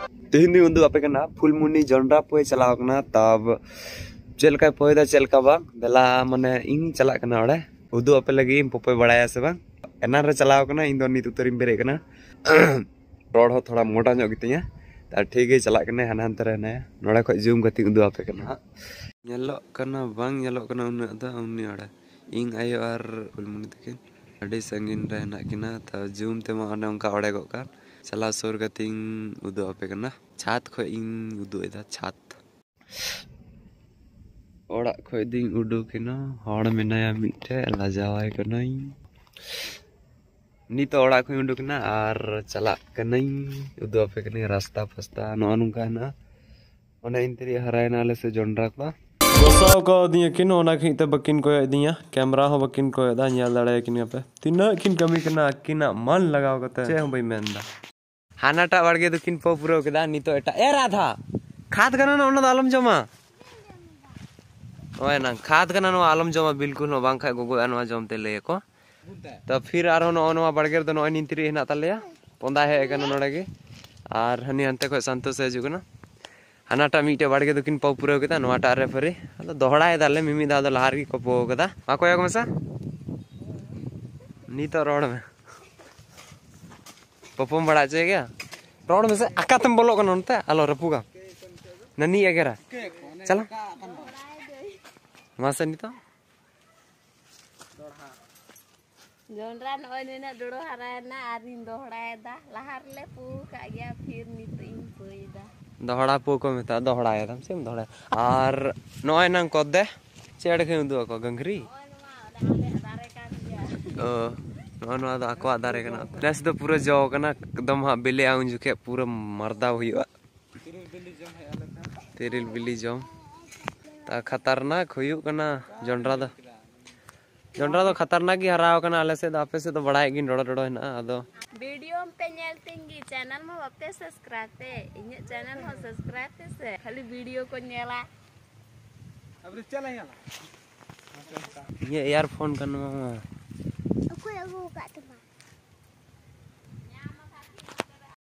तेहनी उन्दु आपे कना फुलमुनी जंडा पोय चलाव कना तब चलका पोयदा चलका बा देला माने इन चला कना ओडे उदु आपे लगी पोपोय बड़ाया से बा एना रे चलाव कना इन दो नित उतरिम बेरे कना रोड हो थोड़ा मोटा ᱧᱚᱜ गितिया ता ठीक है चला कने हाना अंतर ने नोडे ख जूम गति उदु आपे कना ñelo कना बांग ñelo कना उन दा उन्नी ओडे इन आयो आर फुलमुनी तकिन अडी संगीन रे ना किना ता जूम ते मा ओने उनका ओडे गो का चला सोर गतिंग उदु आपे कना छात ख इन उदु एदा छात ओड़ा ख दिन उदु किना हड़ मेनाया मिठे लाजावाय कनाई नी तो ओड़ा ख उदु किना आर चला कनाई उदु आपे कने रास्ता फस्ता नो अनुका ना ओने इंतरी हरायना ले से जोंडरा का गोसाव को दिया किन ओना खिते बकिन को दिया कैमरा हो बकिन को दा ᱧᱮल दाड़े किन पे तिना किन कमी कना किना मन लगाव कते चे हम भाई मेनदा हानाटा बाड़गे तो किन पुरो केदा नी तो एटा ए राधा खाद कना ना ओना आलम जमा ओए ना खाद कना नो आलम जमा बिल्कुल नो बांग खा गोगो अनवा जमते ले को तो फिर आरो नो ओनवा बाड़गे तो नो निंतरी हेना तलेया पोंदा हे कना नोडे आर हनी अंते को संतोष हे जुगना हानाटा मीटे बाड़गे तो किन पुरो केदा नोटा रे फरे अलो दोहड़ा दाले मिमी दा लाहार की को पो केदा मा कोया मसा नी तो रोड में पपम बड़ा चे क्या रोड में से आकातम बोलो कन नते आलो रपुगा ननी अगेरा चला मासे नी तो जोंडरा नय नेना डोडो हरायना आरिन दोहड़ायदा लाहार ले पू का गया फिर नी तो इन पोइदा दोहड़ा पो को मेता दोहड़ाया तम सेम दोहड़ा आर नय नंग को दे चेड़ के उदु को गंगरी ओ नो दा को दारे कना नेस दो पूरा जो कना एकदम हा बेले आउन जुके पूरा मर्दा हुआ तेरिल बिली जम ता खतरनाक हुयु कना जोंडरा दो खतरनाक ही हराव कना आले से आपे से तो बड़ाई गिन डोडो डोडो ना अदो वीडियो में पे नेलतिंगी चैनल में वापे सब्सक्राइब ते इने चैनल में सब्सक्राइब ते से खाली वीडियो को नेला अब चला यला ये ईयरफोन कना कोई वो का